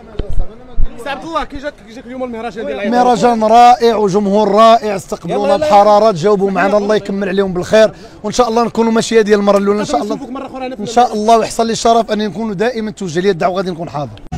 سي عبد الله كي جاك اليوم المهرجان ديال مهرجان رائع وجمهور رائع، استقبلونا بحراره، تجاوبوا معنا، الله يكمل عليهم بالخير، وان شاء الله نكونوا ماشيه ديال المره الاولى ان شاء الله، ان شاء الله، ويحصل لي الشرف ان نكونوا دائما توجه لي الدعوه غادي نكون حاضر.